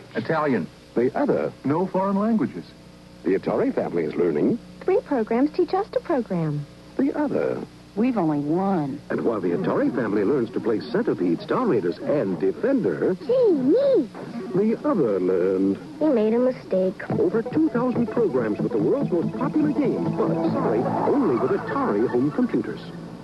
Italian. The other. No foreign languages. The Atari family is learning. 3 programs teach us to program. The other. We've only 1. And while the Atari family learns to play Centipede, Star Raiders, and Defender, Gee, me. the other learned. We made a mistake. Over 2,000 programs with the world's most popular games, but, sorry, only with Atari home computers.